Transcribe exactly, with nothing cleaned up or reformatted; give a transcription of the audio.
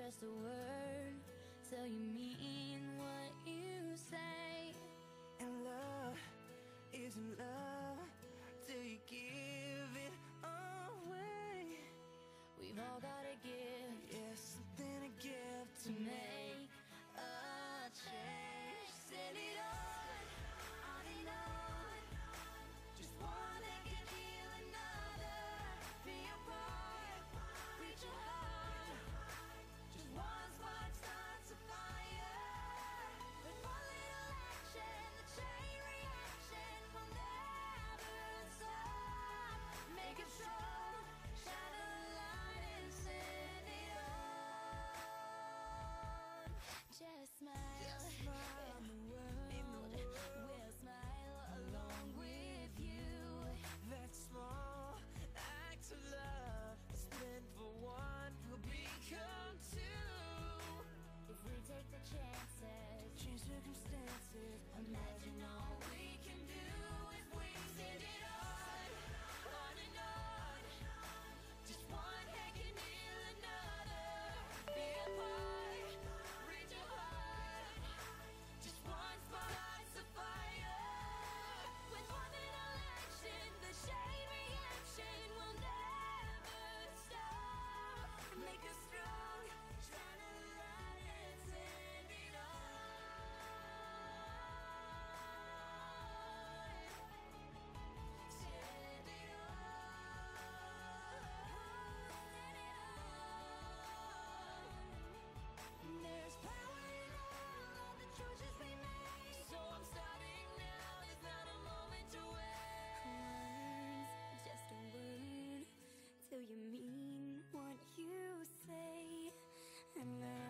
just a word till you mean what you say. And love isn't love till you give it away. We've all got a gift, yeah, something to give to make a change. Send it on, on and on. Just one that can heal another. Be a part, reach a heart. Just one spark starts a fire. With one little action, the chain reaction will never stop. Make it strong, shine a light and send it on. Just smile, Just smile. and the world, In the world will smile along with you. that small act of love is meant for one will become two. If we take the chances, Change circumstances, imagine all we can do if we send it on, on and on. Just one hand can heal another. Be a part, reach a heart. Just one spark lights a fire. With one little action, the chain reaction will never stop. Make us strong, shine a light and send it on. Send it on. There's power in all of the choices we make. So I'm starting now, it's not a moment to wait. Words, just a word till you mean what you say. And I